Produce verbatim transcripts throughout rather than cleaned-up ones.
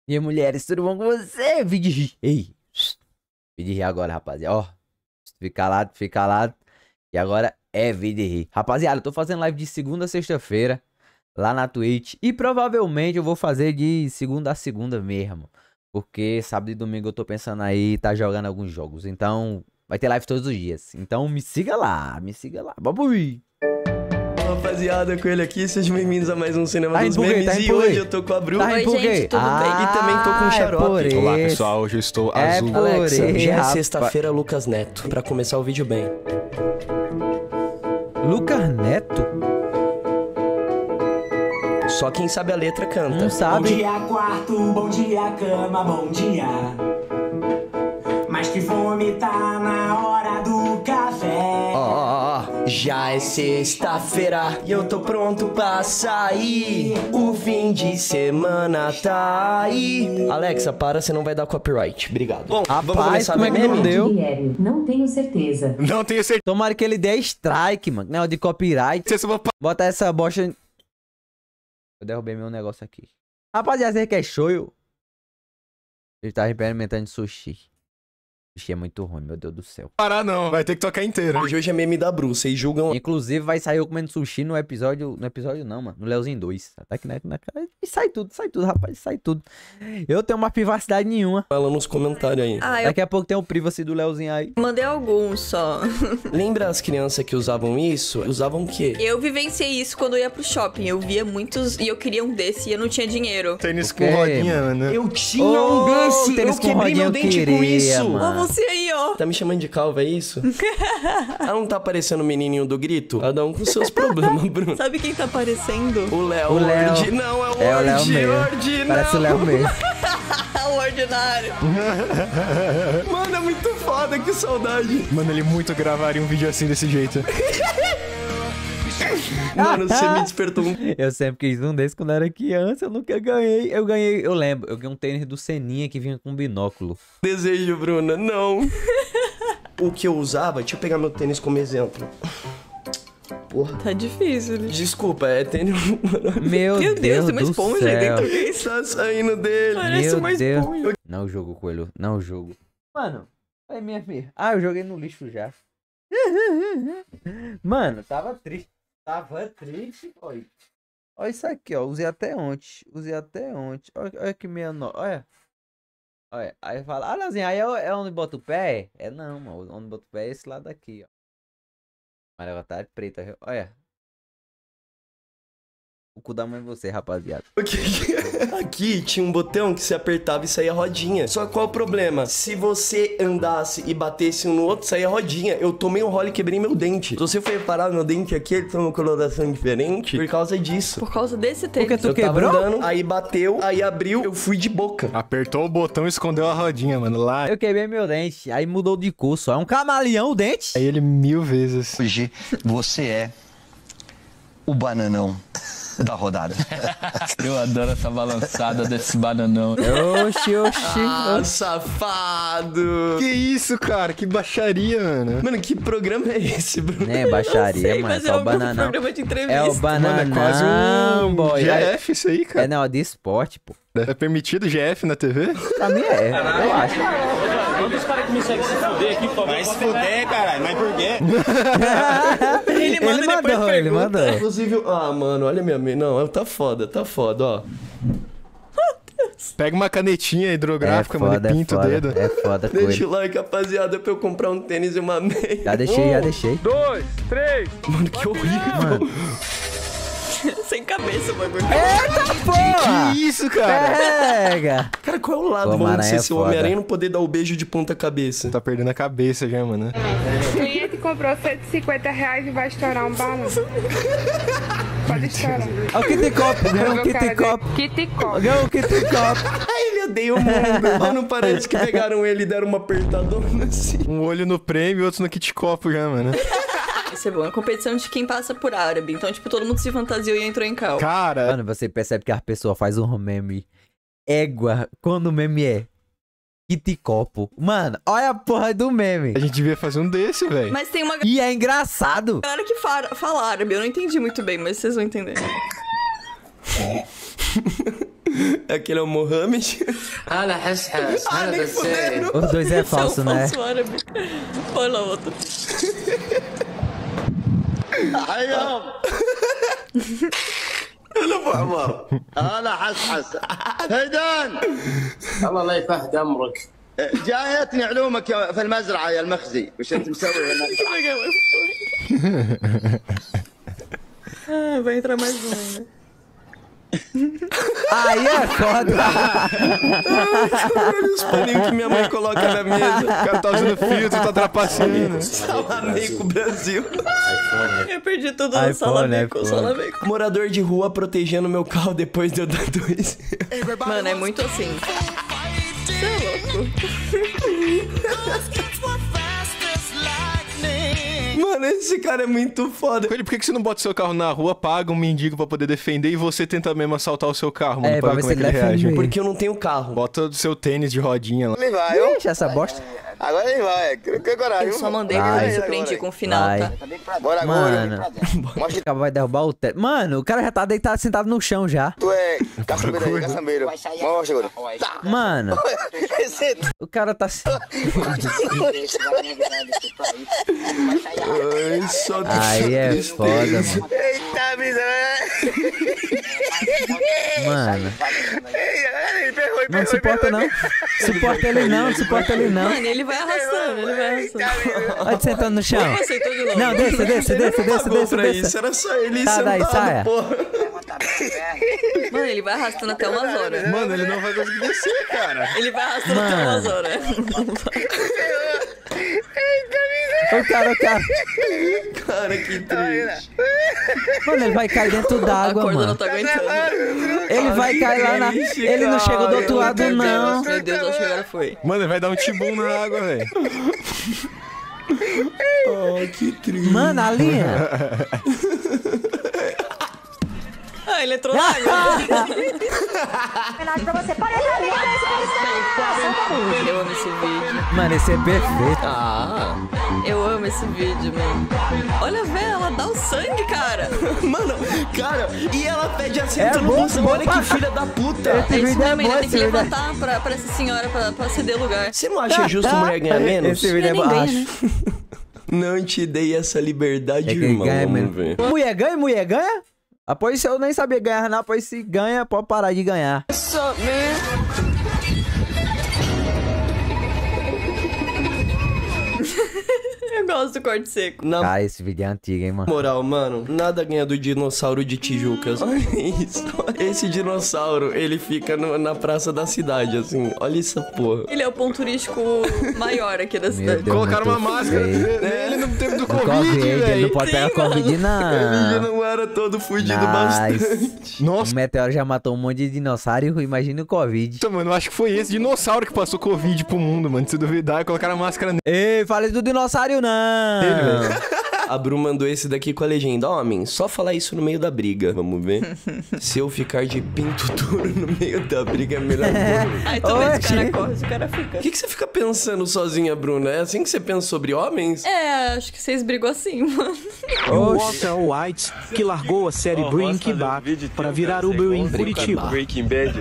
E mulheres, tudo bom com você? Vídeo de rir. Ei, vídeo de rir agora, rapaziada. Ó, fica calado, fica calado. E agora é vídeo de rir. Rapaziada, eu tô fazendo live de segunda a sexta-feira lá na Twitch. E provavelmente eu vou fazer de segunda a segunda mesmo. Porque sábado e domingo eu tô pensando aí tá jogando alguns jogos. Então vai ter live todos os dias. Então me siga lá, me siga lá. Babui! Rapaziada, com ele aqui, sejam bem-vindos a mais um Cinema tá dos empurguei, Memes. tá E empurguei. hoje eu tô com a Bru. Tá Oi, gente, tudo ah, bem? E também tô com o Xarope. É Olá, pessoal, hoje eu estou é azul. Alexa, esse, já é rapaz. sexta-feira, Lucas Neto. Pra começar o vídeo bem. Lucas Neto? Só quem sabe a letra canta. Não sabe? Bom dia, quarto, bom dia, cama, bom dia. Mas que fome tá na hora do café. Ó, ó, ó, já é sexta-feira e eu tô pronto pra sair. O fim de semana tá aí. Alexa, para, você não vai dar copyright. Obrigado. Bom, Rapaz, vamos começar como é que bem não mesmo? deu? Guilherme, não tenho certeza. Não tenho certeza Tomara que ele dê strike, mano. Não, de copyright. se eu vou... Bota essa bosta. em- Eu derrubei meu negócio aqui. Rapaziada, você quer show? Eu Ele tá experimentando sushi. Sushi é muito ruim, meu Deus do céu. parar, não. Vai ter que tocar inteiro. Hoje, hoje é meme da Bru, vocês julgam. Inclusive, vai sair eu comendo sushi no episódio. No episódio não, mano. No Leozinho dois. Tá aqui na, na cara. E sai tudo, sai tudo, rapaz. Sai tudo. Eu tenho uma privacidade nenhuma. Fala nos comentários aí. Ah, eu Daqui a pouco tem o privacy do Leozinho aí. mandei alguns só. Lembra as crianças que usavam isso? Usavam o quê? Eu vivenciei isso quando eu ia pro shopping. Eu via muitos e eu queria um desse e eu não tinha dinheiro. Tênis O com quê, rodinha, mano. Eu tinha Ô, um desse! tênis Eu com quebrei rodinha meu eu dente com queria, isso! mano. Ó, você aí, ó. Tá me chamando de calva, é isso? Ela não tá parecendo o menininho do grito? Cada um com seus problemas, Bruno. Sabe quem tá aparecendo? O Léo O Léo. Lorde. Não, é o É o Léo Lorde. mesmo. Lorde, Parece não. o Léo mesmo. o ordinário. Mano, é muito foda, que saudade. Mano, ele muito gravaria um vídeo assim desse jeito. Mano, você me despertou um... Eu sempre quis um desse quando era criança. Eu nunca ganhei. Eu ganhei, eu lembro. Eu ganhei um tênis do Seninha que vinha com binóculo. desejo, Bruna. Não. O que eu usava, deixa eu pegar meu tênis como exemplo. Porra. Tá difícil, né? Desculpa, é tênis... Meu, Meu Deus, tem uma do esponja aí céu. dentro disso. Tá saindo dele. Parece Meu uma Deus. esponja. Não jogo, Coelho. Não jogo. Mano, aí minha filha. Ah, eu joguei no lixo já. Mano, tava triste. Tava triste, olha. Olha isso aqui, ó. Usei até ontem. Usei até ontem. Olha, olha que meia no... Olha. Olha. Aí fala, ah, Leozinho, aí é, é onde bota o pé? É não, mano. Onde bota o pé é esse lado aqui, ó. Mas ela tá preta, viu? Olha. O cu da mãe é você, rapaziada. Aqui tinha um botão que você apertava e saía rodinha. Só que qual o problema? Se você andasse e batesse um no outro, saía rodinha. Eu tomei um rolo e quebrei meu dente. Se você for reparar, meu dente aqui, ele tem uma coloração diferente por causa disso. Por causa desse Porque tênis. tu Eu tava quebrou? andando, aí bateu, aí abriu, eu fui de boca. Apertou o botão e escondeu a rodinha, mano. Lá. Eu quebrei meu dente. Aí mudou de cor só. É um camaleão o dente. Aí ele mil vezes. Hoje você é o bananão da rodada. Eu adoro essa balançada desse bananão. Oxi, oxi. Ah, safado! Que isso, cara? Que baixaria, mano. Mano, que programa é esse, Bruno? Né, baixaria, Sei, mano. mas Só é o um bananão. programa de entrevista. É o bananão, Mano, é quase um boy. G É, F isso aí, é cara. não, de esporte, pô. É permitido G F na T V? Pra mim é, eu acho. Quantos caras que me seguem se fuder aqui, por favor? Vai se fuder, caralho, mas por quê? Ele manda Ele e depois mandou, ele pergunta. mandou. Inclusive, ah, mano, olha minha mente. Não, tá foda, tá foda, ó. Pega uma canetinha hidrográfica, É mano, foda, e é pinta o foda, dedo. é foda com Deixa ele. o like, rapaziada, pra eu comprar um tênis e uma meia. Já deixei, já deixei. Dois, três. Mano, que horrível. Mano. Sem cabeça o bagulho. Eita porra! Que isso, cara? Pega! Cara, qual é o lado, Pô, vamos Maranhão ser é se o foda. Homem-Aranha não poder dar o beijo de ponta cabeça? Tá perdendo a cabeça já, mano. O cliente comprou cento e cinquenta reais e vai estourar um balão. Pode estourar. Olha o kit copo, ganhou o kit copo. Kit copo. Ganhou o kit copo. Ai, ele odeia o mundo. Mas não parece que pegaram ele e deram uma apertadona assim. Um olho no prêmio e outro no kit copo já, mano. Isso é bom. É a competição de quem passa por árabe. Então, tipo, todo mundo se fantasiou e entrou em cal. Cara, Mano, você percebe que a pessoa faz um meme égua quando o meme é kit copo. Mano, olha a porra do meme. a gente devia fazer um desse, velho. Mas tem uma E é engraçado. galera que fala, fala árabe. Eu não entendi muito bem, mas vocês vão entender. Aquele é o Mohamed. Ah, nem fudendo. Os dois é falso, né? Falso árabe. Olha lá outro. انا ابو عمار انا حسحس هيدان الله لا يفهد امرك جايتني علومك في المزرعه يا المخزي وش انت مسوي هنا؟ Ah, vai entrar mais um ainda. Aí é foda. Olha os paninhos que minha mãe coloca na mesa. O cara tá usando filtro, tá trapaceando. Salameco Brasil. Eu perdi tudo iPhone, no salameco, iPhone. salameco. Morador de rua protegendo meu carro depois de eu dar dois. Mano, é muito assim. Você é louco. Mano, esse cara é muito foda. Coelho, por que que você não bota seu carro na rua, paga um mendigo pra poder defender e você tenta mesmo assaltar o seu carro, mano? É, pra pra ver ver como é se que ele ele reage. defende. Porque eu não tenho carro. Bota o seu tênis de rodinha lá. Ele vai, Ixi, essa bosta. agora ele vai. Que coragem. Eu só mandei Vai. porque eu me surpreendi com o final, Vai. tá? Bora agora. Mano, o cara vai derrubar o teto. Mano, o cara já tá deitado, sentado no chão já. Tu é caçambeiro aí, caçambeiro. Mostra agora. Mano, o cara tá... Ai, só Aí é foda, mano. Eita, vida. Mano, Ele pegou, ele não suporta não. Suporta ele não, suporta ele não. Mano, ele vai arrastando, ele vai arrastando. Olha ele sentando no chão. Eu aceitou de novo. Não, desça, desça, desça, desça, pagou desça, pra isso, desça. era só ele Tá, daí, sentado, saia. porra. Mano, ele vai arrastando até umas horas. Mano, ele não vai conseguir descer, cara. Ele vai arrastando até Mano. umas horas. O cara, o cara. Cara, que triste. Mano, ele vai cair dentro A d'água, corda não mano. tá aguentando. Ele vai cair lá na... triste, Ele não cara. chegou do outro lado, não. Meu Deus, acho que agora foi. Mano, ele vai dar um tibum na água, velho. Oh, que triste. Mano, a linha. Ah, ele entrou na água. Homenagem pra você. Para aí, Eu amo esse vídeo. Mano, esse é perfeito. Ah, Eu amo esse vídeo, mano. Olha, velho, ela dá o sangue, cara. mano, cara, e ela pede assento É no bom, busão, bom olha pra- que filha da puta. É isso vídeo é mesmo, bom, ainda tem que esse vídeo é- levantar pra, pra essa senhora pra, pra ceder lugar. Você não acha justo mulher ganhar menos? Esse vídeo é bom, Ninguém, acho. né? Não te dei essa liberdade, É quem irmão. ganha Vamos mesmo. ver. Mulher ganha, mulher ganha? Após se eu nem sabia ganhar, não. Após se ganha, pode parar de ganhar. What's up, man? Eu gosto do corte seco. Na Cara, esse vídeo é antigo, hein, mano. moral, mano, nada ganha do dinossauro de Tijucas. Olha isso. Esse dinossauro, ele fica no- na praça da cidade, assim. Olha essa porra. Ele é o ponto turístico maior aqui da Meu cidade. Deus, Colocaram muito uma máscara feio. nele no tempo do O Covid, Covid, ele velho. não pode pegar Sim, Covid, Ele já não. não era todo fudido Nice. bastante. Nossa, O meteoro já matou um monte de dinossauro, imagina o Covid. mano, eu acho que foi esse dinossauro que passou Covid pro mundo, mano. Se duvidar, colocaram a máscara nele. Ei, fale do dinossauro, não. A Bru mandou esse daqui com a legenda. Homem, só falar isso no meio da briga. Vamos ver. Se eu ficar de pinto duro no meio da briga, é melhor. Ai, tu vê, esse Oxi. cara corre, esse cara fica. O que, que você fica pensando sozinha, Bruna? É assim que você pensa sobre homens? É, acho que vocês brigam assim, mano. Walter White, que largou a série Breaking Bad para virar Uber em Curitiba. Breaking Bad.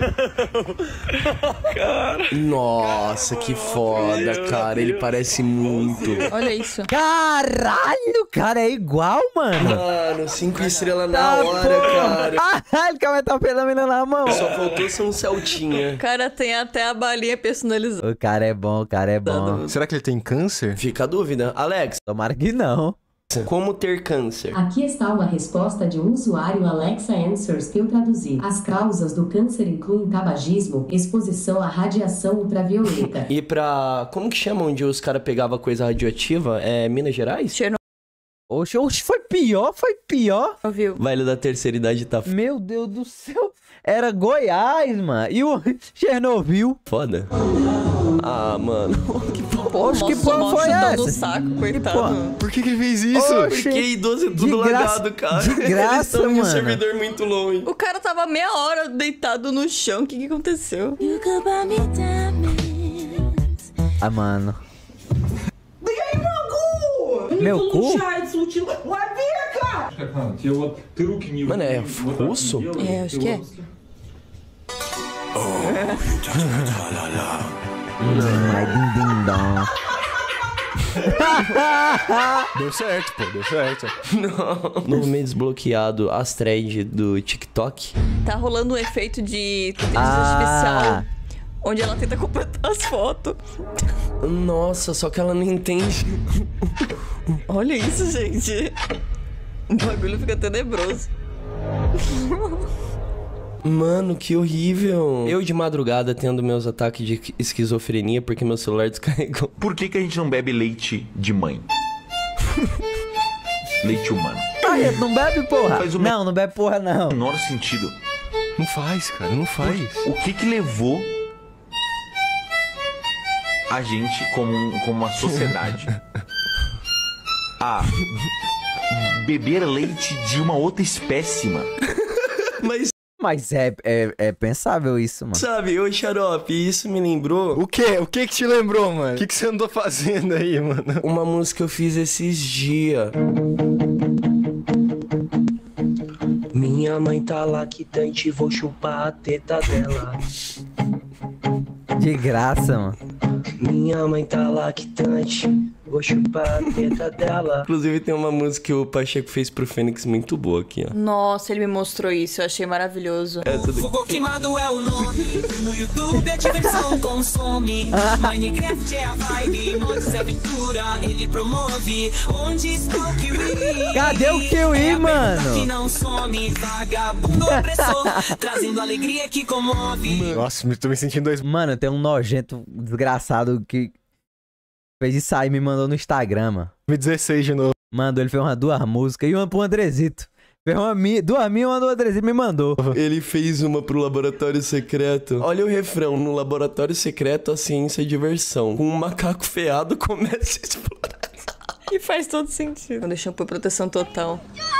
Nossa, que foda, cara. Ele parece muito. Olha isso. Caralho, o cara é igual, mano. Mano, cinco estrelas na Tá, hora, porra. cara. Caralho, o cara tá pela mina na mão. Só faltou ser um Celtinha. O cara tem até a balinha personalizada. O cara é bom, o cara é bom. Será que ele tem câncer? Fica a dúvida. Alex, Tomara que não. como ter câncer? Aqui está uma resposta de um usuário Alexa Answers que eu traduzi. As causas do câncer incluem tabagismo, exposição à radiação ultravioleta. E pra... Como que chama onde os caras pegavam coisa radioativa? É Minas Gerais? Oxe, oxe, foi pior, foi pior. Ouviu? Velho da terceira idade tá Meu Deus do céu. Era Goiás, mano. E o Chernobyl. foda. Ah, mano. Que Poxa, que porra foi chutando o essa? saco, coitado. Por que que ele fez isso? Oxe. Porque idoso é tudo De graça- lagado, cara. de graça, Eles estão em um mano. servidor muito longe. O cara tava meia hora deitado no chão. O que que aconteceu? Ah, mano. Meu cu? Mano, é russo? É, acho que é. Deu certo, pô, deu certo. Não. Novo desbloqueado as threads do TikTok. Tá rolando um efeito de inteligência Ah. artificial, onde ela tenta completar as fotos. Nossa, só que ela não entende. Olha isso, gente. O bagulho fica tenebroso. Mano, que horrível. Eu de madrugada tendo meus ataques de esquizofrenia porque meu celular descarregou. Por que que a gente não bebe leite de mãe? Leite humano. Ai, não bebe, porra. Faz o Não, não bebe porra, não. menor sentido. Não faz, cara, não faz. O que que levou a gente, como, um- como uma sociedade, a beber leite de uma outra espécie, mano? Mas, Mas é, é, é pensável isso, mano. sabe, ô Xarope, isso me lembrou O quê? O que que te lembrou, mano? O que que você andou fazendo aí, mano? uma música que eu fiz esses dias. Minha mãe tá lactante, vou chupar a teta dela. De graça, mano. Minha mãe tá lactante, vou chupar a teta dela. Inclusive tem uma música que o Pacheco fez pro Fênix muito boa aqui, ó. Nossa, ele me mostrou isso, eu achei maravilhoso. É tudo... Fogo queimado é o nome. No YouTube é diversão, consome. Minecraft é a vibe. Modos aventura, ele promove. Onde está o Kiwi? Cadê o Kiwi, É a pergunta mano? que não some. Vagabundo opressor, trazendo alegria que comove. Nossa, me tô me sentindo dois... Mano, tem um nojento desgraçado que fez isso aí e me mandou no Instagram, mano. dois mil e dezesseis de novo. Mandou, ele fez umas duas músicas e uma pro Andrezito. Fez uma minha, duas minhas e uma do Andrezito me mandou. Ele fez uma pro laboratório secreto. Olha o refrão, no laboratório secreto a ciência é diversão. Com um macaco feado começa a explorar. E faz todo sentido. Quando shampoo é proteção total.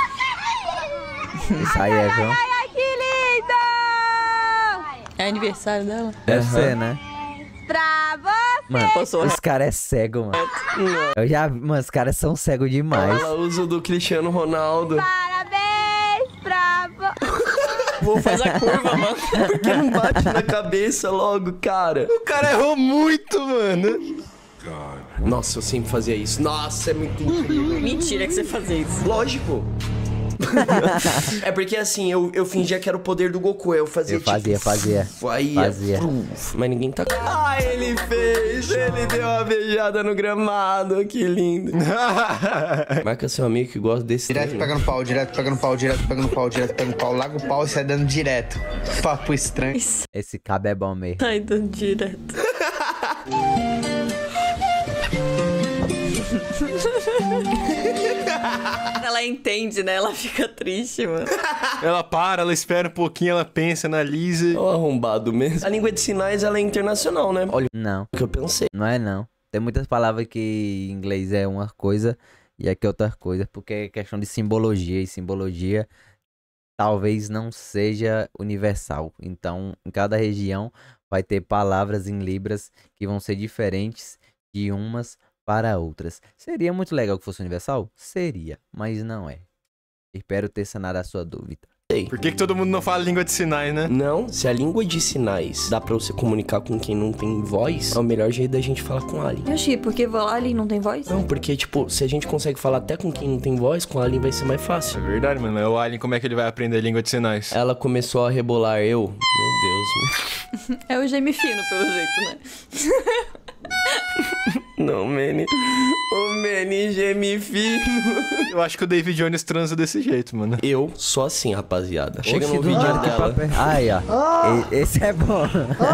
Isso aí é, viu? Ai, que lindo! É aniversário dela? Deve ser, né? Pra você! Mano, Posso os caras é cego, mano. Eu já vi, mano, os caras são cegos demais. Ela usa o do Cristiano Ronaldo. Parabéns pra você! Vou fazer a curva, mano. Por que não bate na cabeça logo, cara? O cara errou muito, mano. Nossa, eu sempre fazia isso. Nossa, é muito incrível. Mentira que você fazia isso. Lógico. É porque assim, eu, eu fingia que era o poder do Goku. Eu fazia Eu fazia, tipo, fazia. Aí, Fazia. Fruf, mas ninguém tá. Ah, ele fez! Ele deu uma beijada no gramado. Que lindo. Marca seu amigo que gosta desse. Direto treino. pegando pau, direto pegando pau, direto pegando pau, direto pegando pau. Larga o pau e sai dando direto. Papo estranho. Esse cabo é bom mesmo. Sai dando direto. Ela entende, né? Ela fica triste, mano. Ela para, ela espera um pouquinho, ela pensa, analisa. É um arrombado mesmo. A língua de sinais, ela é internacional, né? Olha Não, o que eu pensei. não é não. Tem muitas palavras que em inglês é uma coisa e aqui é outra coisa, porque é questão de simbologia, e simbologia talvez não seja universal. Então, em cada região vai ter palavras em libras que vão ser diferentes de umas para outras. Seria muito legal que fosse universal? Seria, mas não é. Espero ter sanado a sua dúvida. Por que que todo mundo não fala língua de sinais, né? Não, se a língua de sinais dá pra você comunicar com quem não tem voz, é o melhor jeito da gente falar com Alien. Eu achei, porque Alien não tem voz? Não, porque, tipo, se a gente consegue falar até com quem não tem voz, com Alien vai ser mais É fácil. verdade, mano. Mas o Alien, como é que ele vai aprender língua de sinais? Ela começou a rebolar eu. Meu Deus. É o geme fino, pelo jeito, né? Não, Manny. O Manny geme fino. Eu acho que o David Jones transa desse jeito, mano. Eu sou assim, rapaziada. Chega Oxi, no do vídeo nada, que dela. papo é- Aí, ó. E- Esse é bom.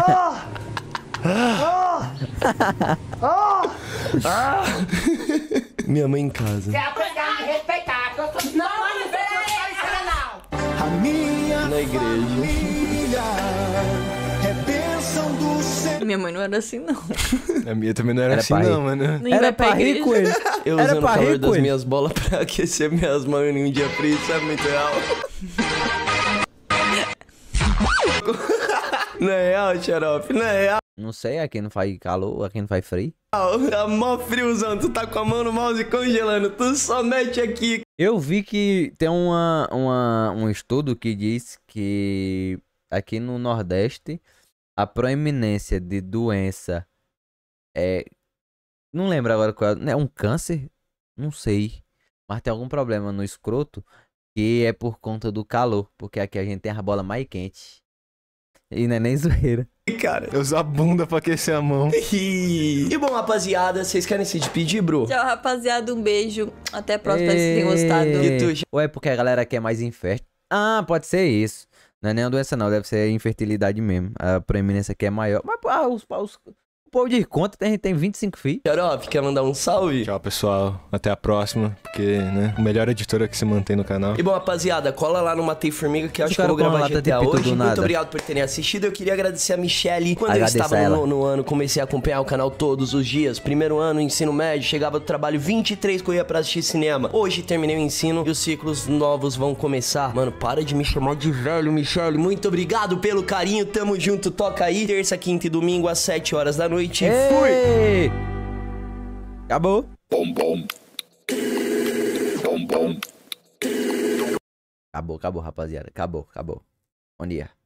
Minha mãe em casa. aprender a me respeitar, que eu sou... Não pode ver não! A minha Na igreja. é bênção do Senhor. Minha mãe não era assim, não. A minha também não era, Era assim, pra rir. não, mano. Nem Era vai pra pra rir igreja. com ele. Eu Era usando o pra calor rir das com ele. minhas bolas pra aquecer minhas mãos em um dia frio, isso é muito real. Não é real, Xarope? Não é real. Não sei, aqui não faz calor, aqui não faz frio. Tá mó friozão, tu tá com a mão no mouse congelando, tu só mete aqui. Eu vi que tem uma, uma, um estudo que diz que aqui no Nordeste a proeminência de doença é... Não lembro agora qual é. É um câncer? Não sei. Mas tem algum problema no escroto que é por conta do calor. Porque aqui a gente tem a bola mais quente. E não é nem zoeira. Cara. Eu uso a bunda pra aquecer a mão. E bom, rapaziada, vocês querem se despedir, bro? Tchau, rapaziada. Um beijo. Até a próxima, espero que vocês tenham gostado. Ou é porque a galera quer mais infértil? Ah, pode ser isso. Não é nem uma doença não, deve ser infertilidade mesmo. A proeminência aqui é maior. Mas ah, os, os, o povo de conta tem, tem vinte e cinco filhos. Xarope, quer mandar um salve? Tchau, pessoal. Até a próxima. Porque, né, o melhor editora que se mantém no canal. E bom, rapaziada, cola lá no Matei Formiga que eu acho que eu vou gravar G T A hoje. Muito obrigado por terem assistido. Eu queria agradecer a Michelle. Quando eu estava no, no ano, comecei a acompanhar o canal todos os dias. Primeiro ano, ensino médio, chegava do trabalho vinte e três, corria pra assistir cinema. Hoje terminei o ensino e os ciclos novos vão começar. Mano, para de me chamar de velho, Michelle. Muito obrigado pelo carinho. Tamo junto, toca aí. Terça, quinta e domingo às sete horas da noite. Ei! Fui! Acabou. Bom, bom. Bom, bom. Acabou, acabou, rapaziada. Acabou, acabou. Bom dia.